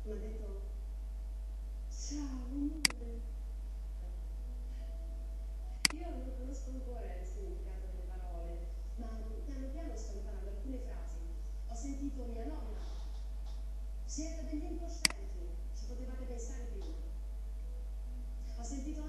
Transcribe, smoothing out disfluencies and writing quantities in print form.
Mi ha detto, ciao amore. Io non conosco ancora il significato delle parole, ma piano piano sto imparando alcune frasi. Ho sentito mia nonna. Siete degli incoscienti, ci potevate pensare prima. Ho sentito